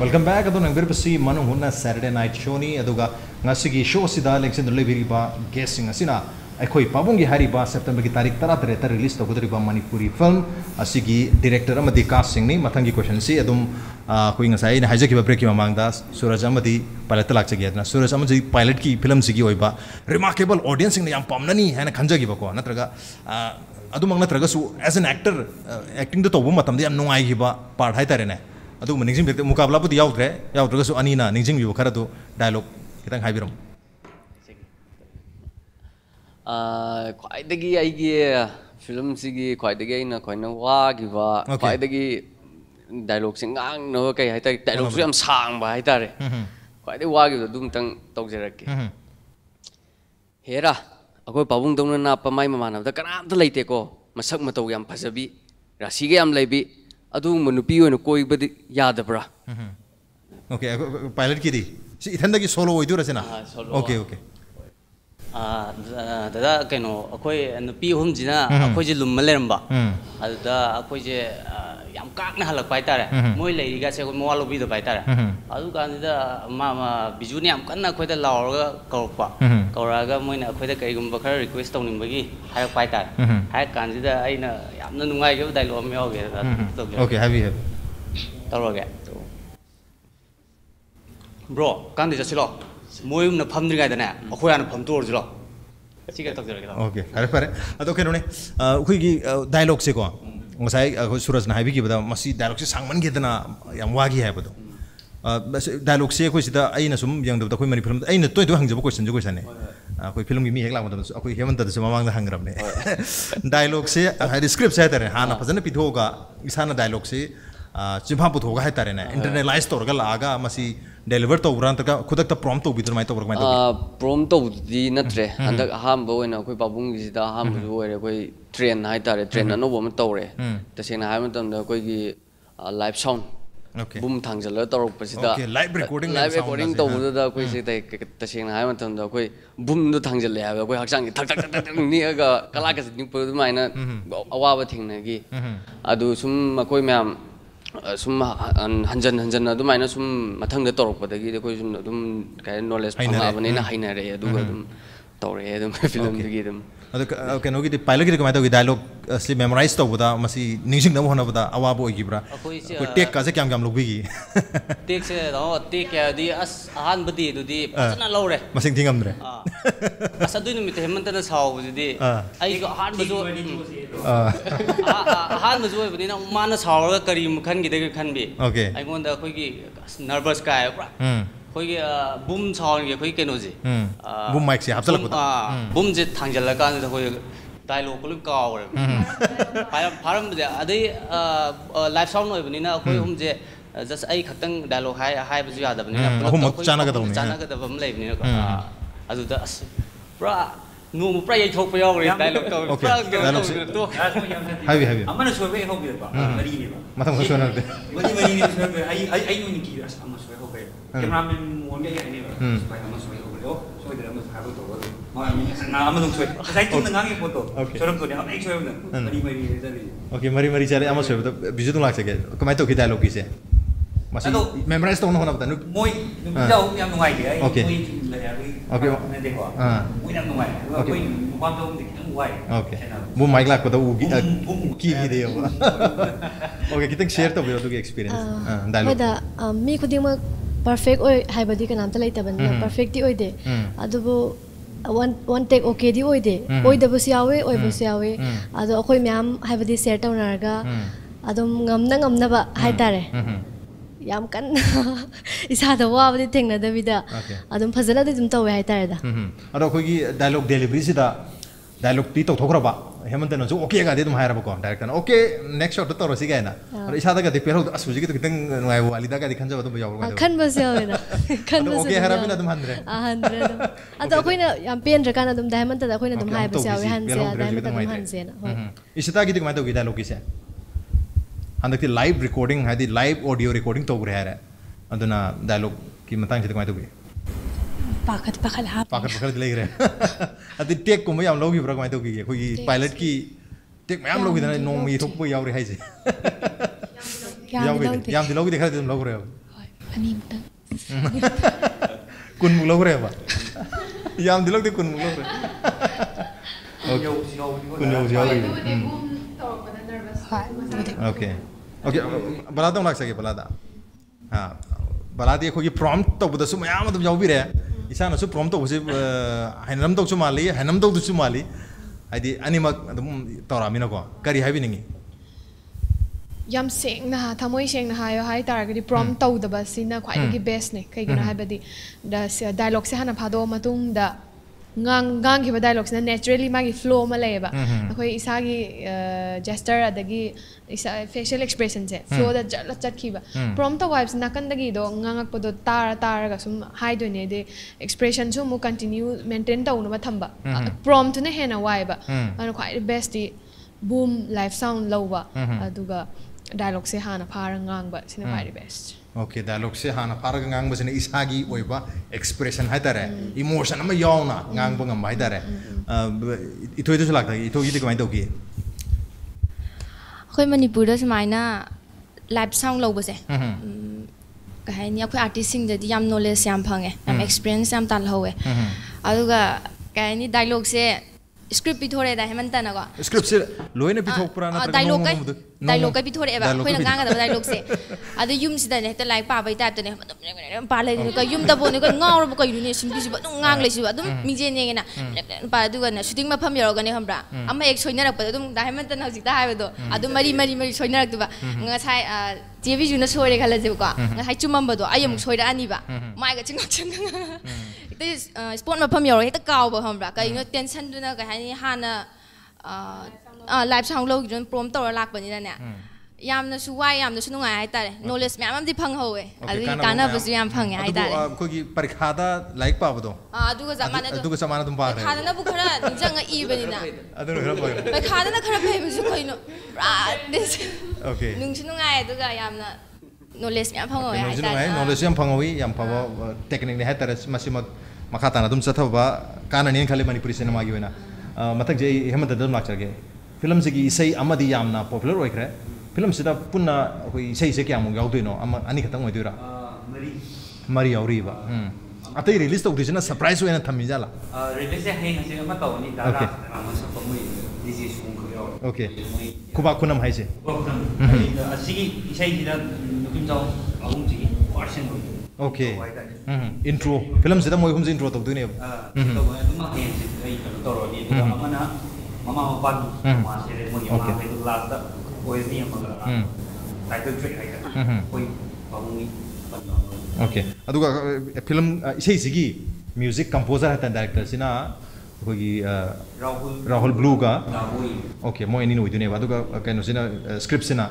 Welcome back. Adon nang berbesi manu hunna Saturday night show ni aduga ngasigi show sida election lebiriba guessing asina akhoi pabungi hariba September ki tarik tara tere ta release togudriba Manipuri film asigi director amadi casting ni mathangi question si adum koi ngasai na haja ki break ki mamangda Suraj amadi pilot lak chagi adna Suraj amadi pilot ki film sigi oiba remarkable audience ni yam pamnani hana khanjagi bako natraga adum natraga su as an actor acting to tobu matam de yam nungai gi ba part hai tare ne adu maning jing mukabla bu yaudre yaudre su anina ningjing yu khara du dialogue kitang haibiram ah khwaidagi aigi film sigi khwaidagi aina khoina wa gi ba khwaidagi dialogue sing ngang no kai hai tai dialogue su yam sang ba hai tare khwaidagi wa gi dum tang tawjerak ki hera akoi pabung dongna na pamai mamana da kanam ta leite ko masak matau yam phajabi rasi ge yam leibi adu manupi oina koi badi yadabra okay pilot ki di si ithanda ki solo oidu rasena okay okay ah dada kaino akoi nupi hum jina akoi je lumma leramba aduda akoi je yam kakna halak pai tare moi leiri ga se ko mo lobi do pai tare adu kan da ma ma biju ni yam kanna akoi da laurga korpa koraga moi na akoi da kai gum bakar request tawning bagi hayak pai tare hayak kan da aina yamna nungai ge dialogue me hoge okay heavy heavy tawroge bro kan de jasilo moi na phamdri ga da na akoi an pham tor jilo chiga tawjero okay pare pare ado keno ne akoi gi dialogue se ko ngasai Suraj na haibi ki bada masi dialogue se sangman ge dana yam wagi hai bado dialogue se ko sida aina sum yang da koi mani film aina toy to hangjabo question jo question ne koi film gi mi hek lang da koi hemanta da mamang da hangram ne dialogue se ha script se tare ha na phajana pithoga isana dialogue se chimha puthoga hai tare ne internalize torga laga masi deliver to uran ta khudak ta prompt to bidur mai to work mai to prompt to di natre handak ham bo na koi babung gi da ham bo ore koi train hai tare train no bo ma tore ta sena hai ma tam da koi gi live sound okay bum thangjal torok pasida okay live recording live recording to bu da koi se tai ta sena hai ma tam da koi bum do thangjal le ha koi hakchang gi thak thak thak ni ga kala ka ni pu mai na awa ba thing na gi adu sum koi myam sum hanjan hanjan adu mai na sum mathang da torok pa da gi koi sum dum kai knowledge pa ba ne na haina re adu ga dum tore dum film gi dum adu keno gi pilot gi kamai to gi dialogue asli memorize to buda masi ningsing na hona buda awa bo gi bra koi take ka se kyam kyam lobbi gi take se do take ya di as ahan badi du di pasana lore masing thingam dre as adu ni mit hemanta na saw bu di ai go ahan bu ahan bu oi bani na mana saw ga kari mukhan gi de khan bi okay ai ngon da koi gi nervous ka ai bra koi gi boom sound gi koi keno ji boom mic se hapsal ko boom je thangjal la kan da koi dialogue ko lu kaw re param param de adai live sound oi bani na koi hum je just ai khatang dialogue hai hai bu ya da bani na hum chana ga dawni chana ga da bam lai bani na adu da bra no mu pra yai thok pa yaw re dialogue to okay dialogue to heavy heavy amana so be hob ba mari ni ba matham so na de mari mari ni so be ai ai ai ni ki as amma so hob be cameraman mo nge ai ni ba so ba amma so hob be so de amma ha to ma ni na amma dong so sai tin ngang ni photo so ram to ne ai so na mari mari ni da ni okay mari mari chale amma so be bizu tung lak sake kamai to ki dialogue ki se masi memorize to no hona bata moi jau yang ngai de ai okay okay ne de ko ah moi yang ngai ko kwam dong de ki ngai okay bu mic lak ko da u ki ki de yo okay kitang share to bi to ki experience dialogue da mi khuding ma perfect oi hai badi kanam ta laita ban perfect ti oi de adubo one one take okay di oi de oi da bu siawe oi bu siawe ado akoi myam hai badi share ta narga adum ngam na ngam na ba hai tare yam kan isa da wa badi thing na da bida adum phajana da dum tawe hai tare da ado khoi gi dialogue delivery si da dialogue ti to thokra ba hemant na jo okay ga de dum haira ba ko director okay next shot to ro si ga na ado isa da ga de pero asuji gi to kitang ngai wali da ga di khanja ba dum yaw ga kan ba sia we na kan ba okay hara bina dum handre a handre dum ado khoi na yam pen ra kana dum diamond da khoi na dum hai ba sia we han sia diamond dum han sia na isita gi de mai to gi dialogue ki se handakti live recording hadi live audio recording to gre hara aduna dialogue ki matang se mai to gi pakat pakal ha pakat pakal dilai gre adi take ko mai am logi bra mai to gi khoi gi pilot ki take mai am logi da no mi thok po yaw re hai se yaw ge yam di logi de khar dum log re Ani muktang. Kun muk logre ba? Yam dilok di kun muk logre. Kun yo yo. Okay. Okay. Balada nak sagi balada. Ha. Balada ko ki prompt to buda su mayam to jaw bi re. Isa na su prompt to busi hanam to su mali, hanam to su mali. Adi animak adum tora mina ko. Kari hai bi ningi. Yam seng na thamoi seng na hayo hai taragadi prompt tawdaba sina khwaidagi best ne kaigino haibadi da dialogue se hana phado matung da ngang ngang ki dialogue na naturally magi flow ma leba akhoi isagi gesture adagi isa facial expression se flow da jala chat khiba prompt vibes nakan dagi do ngangak podo tar tar ga sum hai do ne de expression su mu continue maintain ta unu ma thamba prompt ne hena waiba ana khwai best di boom live sound lowa aduga dialogue se hana phara ngang ba sina very best. Okay, dialogue se hana phara ngang ba sina isagi oiba expression hai tare emotion ama yauna ngang ba ngam hai tare itoi du lak thai itoi di kamai to ki khoi manipur da smaina live sound lo ba se ka hai ni akhoi artist sing da yam knowledge yam phange yam experience yam tal howe aduga ka ni dialogue se script pithore da hemanta na ko script se loina pithok pura na dialogue kai dialogue kai pithore ba khoi na nga ga dialogue se adu yum sida ne ta lai pa bai ta ne pa lai ko yum da bo ne ko ngaw ko yu ne sim bi ba ngang le si ba dum mi je ne na pa du ga na shooting ma pham yaro ga ne hambra ama ek soina rak pa dum da hemanta na hojik da ha do adu mari mari mari soina rak du ba nga sai je bi ju na sore khala je ko nga hai chumam ba do ayam soira ani ba mai ga chingak chang this sport ma pham yaro heta kaw ba hambra ka ino tension du na ka hai hana live sound lo gi prom tor lak ba ni na ne yamna su wai yamna su nungai hai tare knowledge myam am di phang howe adi kana ba su yam phang hai tare ko gi parikha da like pa ba do adu ga zamana adu ga zamana dum ba re khana na bu khara ninjang i ba ni na adu khara ba khana na khara phai su khoi no this okay nung su nungai adu ga yamna knowledge myam phang howe hai tare knowledge yam phang howe yam phawa technique ne hai tare masimak makata na dum sathaba kana ne khale manipuri cinema gi wena matak je hemant dum lak chage film se gi isai amadi yamna popular oi khre film sida punna hoi isai se kya mo yaw doi no ama ani khatang oi doira mari mari yauri ba atai release to disna surprise wena thammi jala release se hai ngase ma to ni dara ma sa pa moi disi sung ko yo okay kuba kunam hai se asigi isai dira nukim jaw ahum ji version ko okay intro film sida moi hum ji intro to doi ne to ma hen ji ai to ro ni amana mama mapan ma ceremony ma pe tu last da oi ni amala title track ai da oi pamungi okay aduga film isai sigi music composer hatan director sina kogi rahul rahul blue ga okay moi ni no idune aduga kaino sina script sina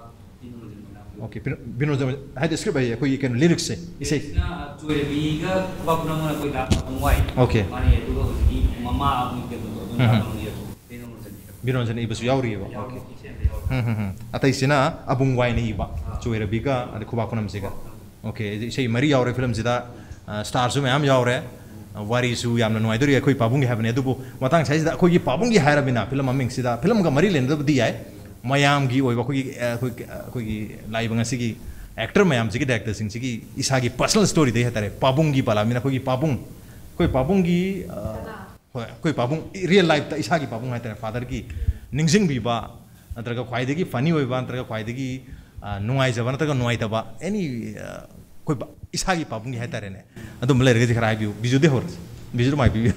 okay binod hai script ai koi kaino lyrics se isai na choi bi ga ba kuna na koi da pangwai okay mani aduga hoji mama amu ke do binod jane ibasu yauri ba okay atai sina abung wai ni ba choi rabi ga ade kuba kunam siga okay sei mari yaure film sida stars su mayam yaure wari su yamna noi dori khoi pabung gi habne dubu matang sai sida khoi gi pabung gi haira bina film aming sida film ga mari len di ai mayam gi oi ba khoi khoi khoi gi live nga sigi actor mayam sigi director sing sigi isa gi personal story de hatare pabung gi pala mina khoi gi pabung khoi pabung gi khoi pabung real life ta isa gi pabung hatare father gi ningsing bi ba antraga khwai de gi funny oi ba antraga khwai de gi nungai jaba antraga nuai ta ba any koi isagi pabung gi hatare ne adum le rege khara biu biju de hor biju mai biu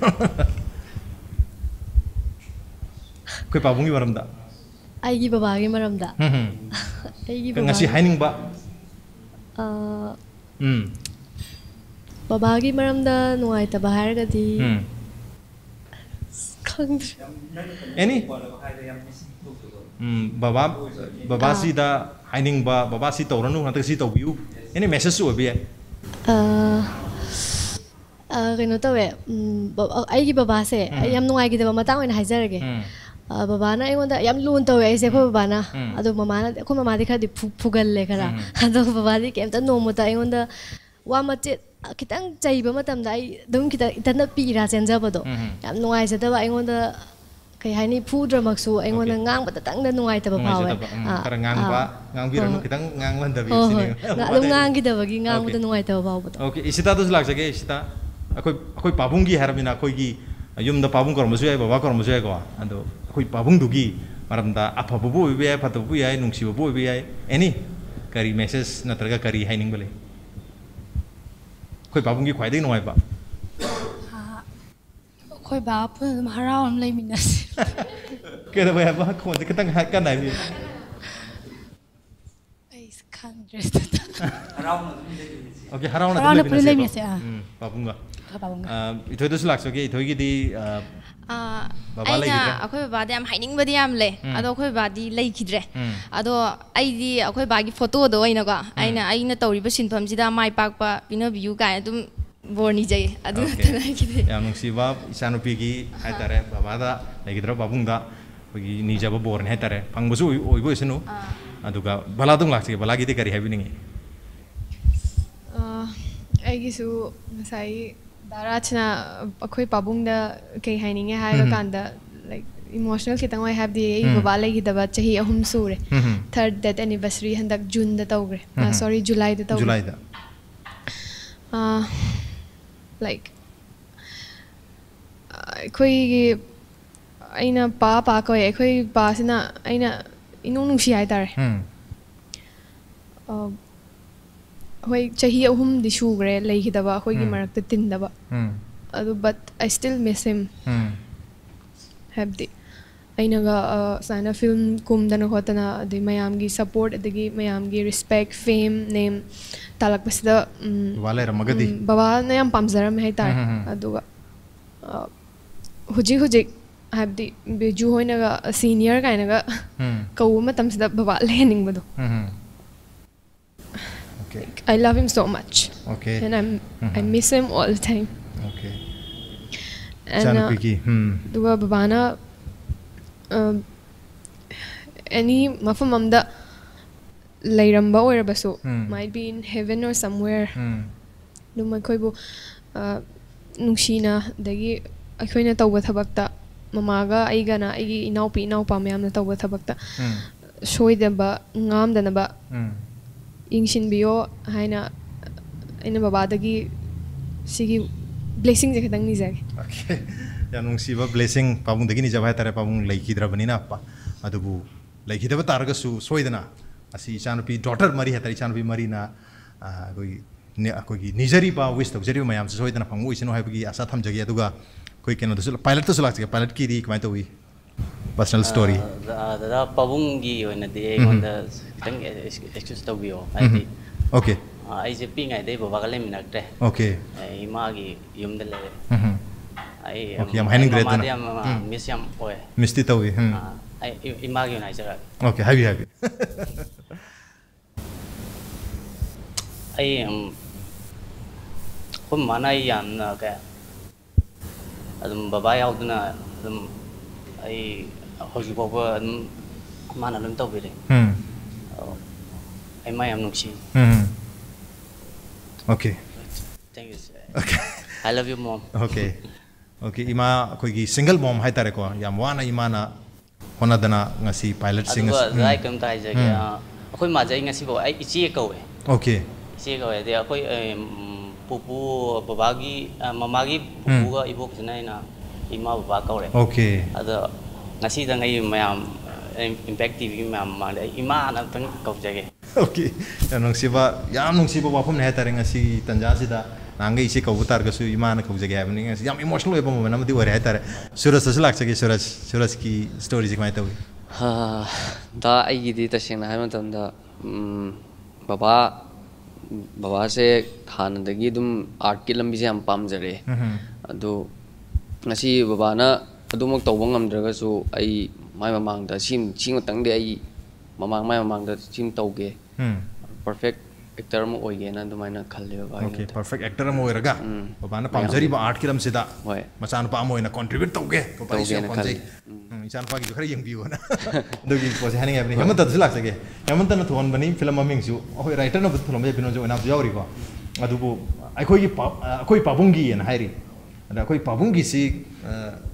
koi pabung gi maramda ai gi baba gi maramda ai gi baba ngasi haining ba uh hmm baba gi maramda nuai ta ba har ga di hmm khang any hmm baba baba si da haining ba baba si tawranu natak si tawbiu any message su bi uh uh keno tawe ai gi baba se yam nuai gi da matang oina haijarage baba na ai wonda yam lun tawe ai se ko baba na ado mama na ko mama di khadi phugal le khara ado baba di kem ta no mo ta ai wonda wa ma che kitang chai ba matam da ai dum kita itana pi ra chen ja ba do yam nuai se da ai wonda kay hai ni phudramaksu aingona ngang ba tang da nuai ta ba phawe kara ngang ba ngang bi ran kitang ngang lan da bi sini ngalung ngang gi da ba gi ngang ba nuai ta ba ba okay isita dos lag jage isita akoi akoi pabung gi harmina akoi gi yum da pabung kor musu ai baba kor musu ai ko ando akoi pabung du gi maram da apa bu bu bi ai patu bu ai nungsi bu bu bi ai any kari message na traga kari haining bale akoi pabung gi khwai dei nuai ba khoi ba pu harau am lai minas ke da ba ba ko de kitang ha kan dai bi ai kan dress harau okay harau na harau na lai minas ya pabung ga pabung uh ithoi dos lag so ge ithoi gi di ah aina akhoi ba de am haining ba di am le ado akhoi ba di lei khidre ado ai di akhoi ba gi photo do aina ko aina aina tawri ba sinpham sida mai pak pa pina view ka adum borni jai adu tanai kide ya nung siba isanu pigi hai tare baba da lagi dro babung da pagi ni jaba borni hai tare pang busu oi bo isenu adu ga bala dung lak si bala gi de kari habi ningi ah ai gi su sai darachna akhoi pabung da kai haininge hai ba kanda like emotional kitang I have the baba lagi da ba chahi ahum sure third death anniversary handak june da tawgre sorry july da tawgre july da ah like akhoi aina pa pa ko akhoi pa sina aina inung nung si ai tare hmm uh hoi chahi ahum di sugre lei hidaba akhoi gi marak ta tin daba hmm adu but I still miss him hmm have the aina ga sana film kum dana hotana de mayam gi support adagi mayam gi respect fame name talak pasida wale ramagadi baba na yam pamzaram hai tar aduga huji huji have the beju hoina ga senior kaina ga kaw matam sida baba lening badu okay I love him so much okay and I'm I miss him all the time okay and chanu pigi hmm duga baba na any mafam amda lairamba oirabasu might be in heaven or somewhere dum akhoi bu nungshina dagi akhoina tawba thabakta mamaga aigana aigi inaupi inaupa mayamna tawba thabakta soidaba ngamdana ingshin biyo haina ina baba dagi sigi blessing je khadang ni jage okay ya nungsi ba blessing pabung dagi ni jaba tare pabung laiki drabani na appa adubu laiki daba targa su soidana asi chanupi daughter mari hatari chanupi mari na koi ne koi nijari ba wish tok jari mayam soidana phangu isino haibagi asa thamjagi aduga koi keno dasul pilot to sulak pilot ki ri kamai to wi personal story da pabung gi oina de ngonda kitang excuse to bio ai okay ai je pi ngai dei baba ka lem nakte okay ai ma gi yum de le ai okay am haning great na miss yam oe misti to wi ai ima gi nai jara okay happy happy ai um kum mana yan na ka adum baba yaw duna adum ai hoji baba mana lam taw bi de hmm ai mai am nuksi hmm okay thank you sir okay I love you mom okay okay ima koi gi single mom hai tare ko yam wana imana hona dana ngasi pilot sing adu ai kam tai je ya akhoi ma jai ngasi bo ai ichi ko we okay ichi ko we de akhoi pupu baba gi mama gi pupu ga ibok jina ina ima baba ko re okay adu ngasi da ngai mayam impact tv mayam ma de ima na tang ko jage okay ya nung siba yam nung siba wapum ne tare ngasi tanja sida nangai isi kau utar ke su imana kau jage happening yam emotional e bomo namdi wari hai tare suraj saslak sage suraj suraj ki story jik mai tawi ha da ai gi di ta sing na hai matam da baba baba se khan dagi dum art ki lambi se am pam jare adu ngasi baba na adumok tawang amdraga su ai mai mamang da sim ching tang de ai mamang mai mamang da sim tawge perfect actor mo oige na dumaina khalle ba okay perfect actor mo oiraga baba na pamjari ba art kilam sida machan pa mo ina contribute tawge ko pa isi konjai ichan pa gi khari yang biu na dogi pose haning apni hemanta dilak sage hemanta na thon bani film aming su oi writer na thulom je bino jo na jawri ko adubu ai khoi gi ai khoi pabungi na hairi ada khoi pabungi si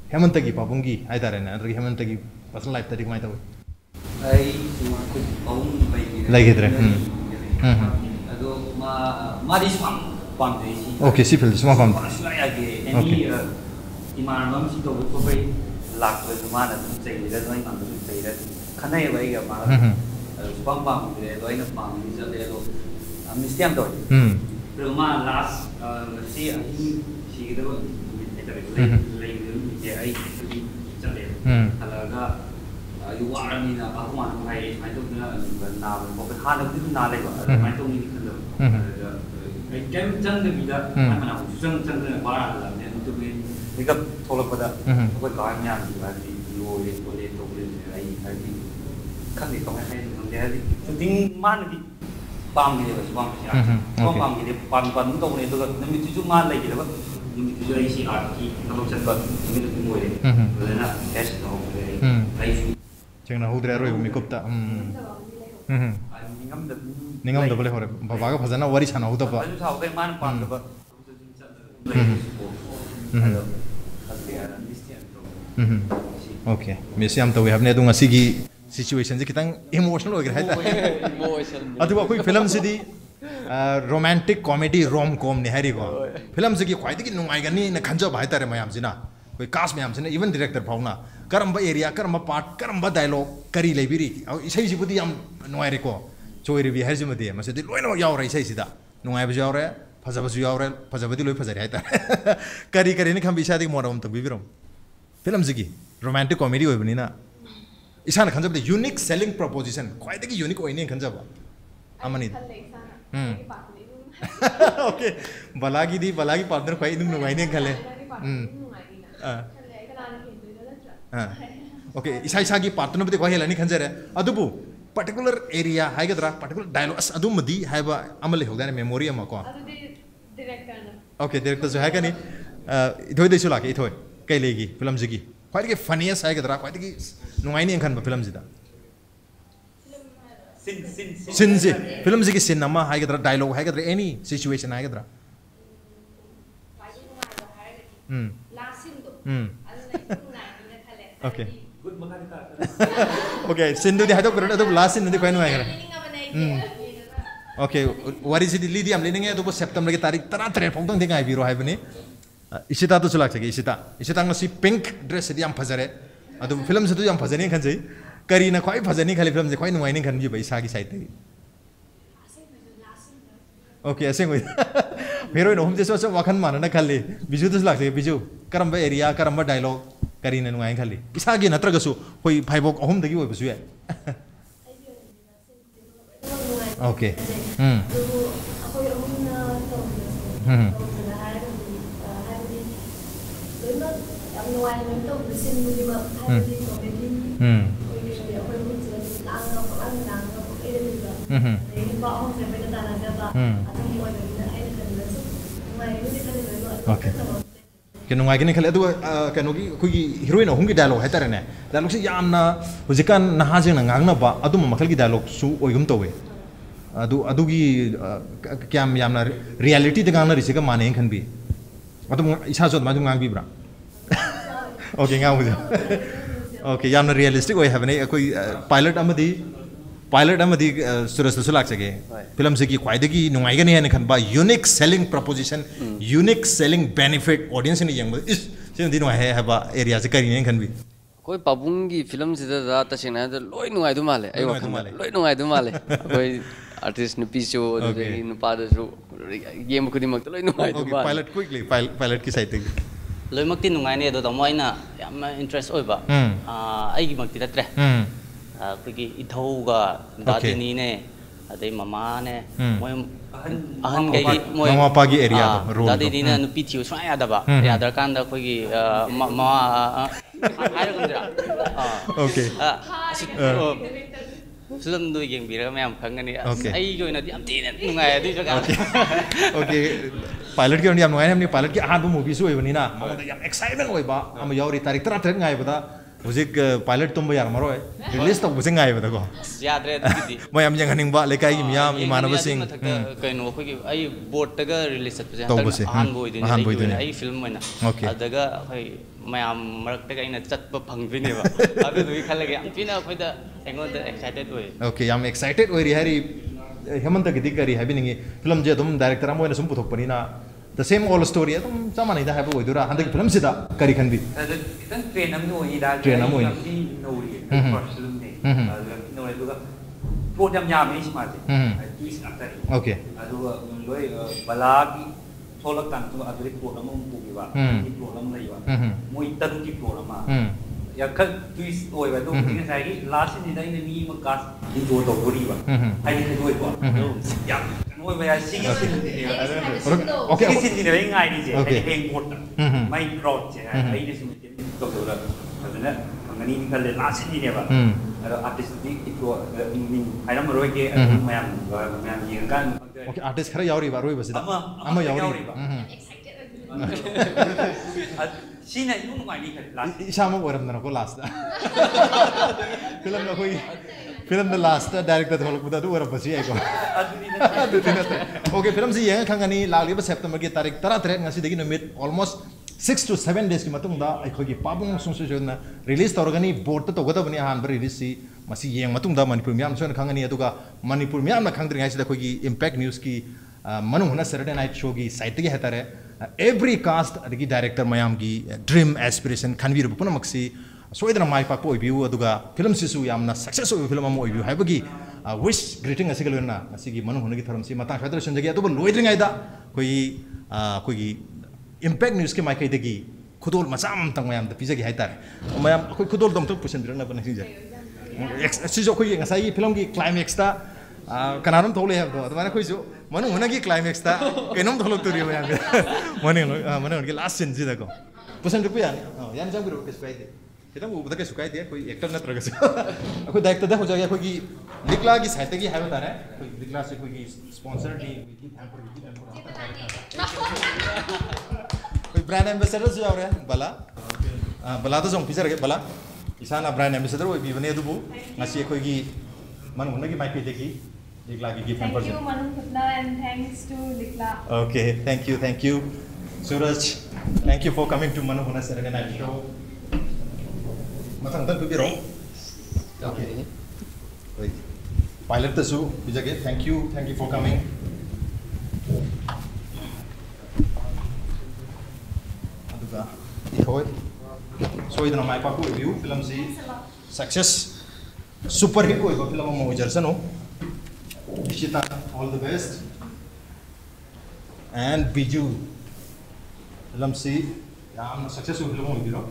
हेमंतगी पाबुंगी हाइतारेने अदर हेमंतगी personal life तरी कमाई तवे आई सुमाकुल पाबुंग by लाइगेद्रे हम हम अदो मा मारी स्वाम पाम देसी ओके सी फिल्ड सुमा पाम लागे एनी इमानम सी तो को भाई लाख वे मान तुम चाहिए रे दोई मान तुम चाहिए रे खनाय भाई का मा पाम पाम दे दोई न पाम नि जले दो मिस्टियम दो हम रो मा लास्ट सी अही सी के दो ले ले ये आई सुदी चले हलागा यू आरमी ना बाहुमान भाई मैं तो ना ना को खाना भी ना ले बा मैं तो नहीं खलो गेम चंद बिदा मैं ना चंद चंद बारा ला ने तो भी निकब थोड़ा पदा को गाय में आ गई लो ये बोले तो बोले आई आई खाने को है हम दे दी शूटिंग मान भी पाम के बस पाम से आ पाम के पाम पाम तो ने तो नमी जुजु मान ले के बा नमी जुजु आई सी आर की नलो चत बा नमी तो मोए ले ना कैश तो ले आई चंगना हुद्रे रोय मिकुप्ता हम हम निगम दबले होरे बाबा का फजना वरी छाना हुदा बा ओके मेसी हम तो वे हमने दुंगा सिगी सिचुएशन से कितंग इमोशनल हो गया है अदु कोई फिल्म सिदी रोमांटिक कॉमेडी रोम कॉम ने हरी को फिल्म से की ख्वाइदगी नुंगाई गनी न खंजो भाई तारे मयाम जिना कोई कास्ट मयाम जिना इवन डायरेक्टर फाउना करम्बा एरिया करम्बा पार्ट करम्बा डायलॉग करी लेबिरी इसै सिबुदी याम नुंगाई रे को चोइरे बि हर जमदे मसेदि लोइनो याव रे इसै सिदा नुंगाई बजु याव रे फजबसु याव रे फजबदि लोइ फजरि हाइता करी करी ने खम बिसादि मोरम तक बिबिरम फिल्म जिगी रोमांटिक कॉमेडी होइबनि ना इसान खंजबदे यूनिक सेलिंग प्रोपोजिशन ख्वाइदगी यूनिक ओइने खंजबा अमनि ओके बलागी दी बलागी पार्टनर ख्वाइ इनुम नुंगाइने खले ओके इसा इसा की पार्टनर बदे ख्वाइ हेलानि खंजरे अदुबु पर्टिकुलर एरिया हाइगद्रा पर्टिकुलर डायलॉग अस अदुमदी हाइबा अमले होगाने मेमोरी अमा को ओके डायरेक्टर जो हाइगनि इथोय देसु लाके इथोय कै लेगी फिल्म जिगी ख्वाइदगी फनीएस्ट हाइगद्रा ख्वाइदगी नुंगाइने खनबा फिल्म जिदा सिन सिन सिन जी फिल्म जिगी सिन नमा हाइगद्रा डायलॉग हाइगद्रा एनी सिचुएशन हाइगद्रा हम लास्ट सिन दो हम ओके गुड मखानी का ओके सिन दो हाइदो करन अदो लास्ट सिन दि कोइ नुआय गरा ओके वारी सिदि लिदि हम लेनिंगे अदो सेप्टेम्बर की तारीख तरातरे फोंतंग थिंगा आइबिरो हाइबनि इसिता तो सुलाक छगे इसिता इसिता ngasi पिंक ड्रेस सिदि हम फजरे अदो फिल्म से तो हम फजनी खनजै करी ना ख्वाइ फजनी खाली फिल्म से ख्वाइ नुआइनि खनबि बै सागी साइड तै ओके ऐसे कोइ हीरोइन हम जैसे सब वखन मानना खाली बिजु तो सुलाक छगे बिजु करम्बा एरिया करम्बा डायलॉग करी ना नुआइ खाली इसागी नत्रगसु होय फाइबोक अहुम दगी होय बसु या ओके हम हम ओके के नुंगाई गनि खले अदु कनोगी खुगी हीरोइन अहुम की डायलॉग हाइतारे ने डायलॉग से यामना हुजिकान नहा जेना nganगना बा अदु मखल की डायलॉग सु ओइगम तवे अदु अदुगी क्याम यामना रियलिटी द गांगना रिसिका माने खनबि अदु इसा जो माजु ngang बिब्रा ओके ngang बुझो ओके यामना रियलिस्टिक ओइ हबने कोई पायलट अमदी पायलट अमदी सुरस सुलाक छगे फिल्म से की ख्वाइदगी नुंगाई गनि हने खनबा unique selling proposition unique selling benefit audience ने यंग इस सिन दिनो है हबा एरिया से करी ने खनबि कोई पाबुंगी फिल्म से दा तसेना द लोइ नुंगाई दु माले आई वखन लोइ नुंगाई दु माले कोई आर्टिस्ट नुपी सो अदे नुपा दसु गेम खुदि मक लोइ नुंगाई दु माले पायलट क्विकली पायलट की साइड तक लोइ मक्ति नुंगाई ने दो त मोइना याम इंटरेस्ट ओइबा आ आई की मक्ति तत्रे अखोगी इथौगा दादिनी ने अदे मामा ने मोय अहन गई मोय मामा पागी एरिया रोड दादिनी ने नुपी थिउ सुआ यादबा यादर कांदा अखोगी मामा हायरगंद्रा ओके फिल्म दो येंग बिरा मैम खंगनी आई जो इना याम तीन नुंगाय दि जगह ओके पायलट के याम नुंगाय हमनी पायलट की अहानबो मूवी सु ओइबनी ना याम एक्साइटमेंट ओइबा हम यावरी तारीख तरह तरह ngai बदा हुजिक पायलट तुम यार मरोय रिलीज तो बुझे ngai बदा को यादरे दि मयम जंग हनिंग बा लेकाई मियाम इमानब सिंह कइनो खोगी आई बोट तगा रिलीज सत बजे आन बोइदिन आई फिल्म मैना अदगा खै mayam marakta kaina chatpa phangdrineba adu dui khalage am pina khoida engon excited oi okay am excited oi ri hari hemanta gidi kari habiningi film je dum director am oina sum puthok panina the same all story dum samana ida habu oidura handak film sida kari khanbi adu itan train am oi da train am oi nori first film ne adu no eduga program ya me smart twist after okay adu loi balagi tholak kan tu adu program am pu biwa program lai wa moi taru ki program ma ya kan twist oi ba do ni sai last ni dai ni ma gas ni do do buri ba ai ni do ko ya oi ba ya sing sing ni okay sing ni ni ngai ni je ai heng bot mai crowd je ai ni sum to do ra adana ngani ni kale last ni ne ba ada artist di itu ni ai ram roi ke mayam mayam yang kan okay artist khara yauri ba roi ba sida ama yauri Sina yung nungai ni last. Isa mo oram na ko last. Film na koi film na last director tholok buda du oram basi ai ko. Okay film si yang khangani lagli ba September ki tarik tara tret ngasi degi numit almost six to seven days ki matung da ai khoi ki pabung sung su jona release torgani board to goda bani han bar release si masi yang matung da Manipur myam son khangani atuga Manipur myam na khangdri ngai si da khoi ki impact news ki manu huna Saturday night show ki site gi hetare every cast adigi director mayam gi dream aspiration khanbir bu punamak si soidana mai pak poi view aduga film sisu yamna success oi film am oi view haibagi wish greeting asigalona asigi manu huna gi tharam si mata khadra sunjagi atu loidring aida koi koi gi impact news ke mai kai degi khudol masam tang mayam da pizagi haitar mayam koi khudol dom tok pusendirna bana sinja sijo koi ngasai film gi climax ta kanaram thole have to mana koi jo manu huna gi climax ta kenom tholok turi mayam mane mane gi last scene ji da ko pusen ru ya yan jam guru ke sukai de kita bu bata ke sukai de koi actor na traga se koi director da ho jagya koi gi likla gi sahite gi hayo tare koi likla se koi gi sponsor di wiki hamper wiki hamper koi brand ambassador jo aure bala bala to jong pizar ge bala isana brand ambassador oi bi bane du bu ngasi koi gi manu huna gi mai pe de gi Likla gi gift hamper. Thank you Manu Khutna and thanks to Likla. Okay, thank you, thank you. Suraj, thank you for coming to Manu Huna Saturday Night Show. Matang tan pibiro. Okay. Wait. Pilot the zoo, bijage. Thank you, thank you for coming. Aduga, ikoy. So idana mai pa ko review film si success super hit ko film mo ujarsano. Ishita, all the best. And Biju. Film si, yam successful film mo giro.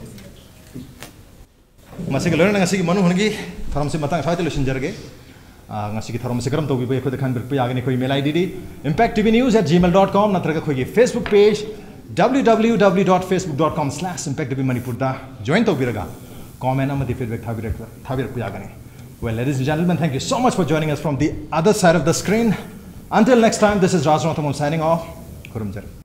Masih kalau orang ngasih manu hungi, tharam si matang file television jarge. Ngasih tharam si karam tobi baik kau dekhan berpi agni kau email I D di impact t v news at gmail dot com natraga kau gi Facebook page w w w dot facebook dot com slash impact t v manipur da join tobi raga. Comment amadi feedback thabi rak thabi rak agni. Well, ladies and gentlemen, thank you so much for joining us from the other side of the screen. Until next time, this is Rajnath signing off. Kurumjar.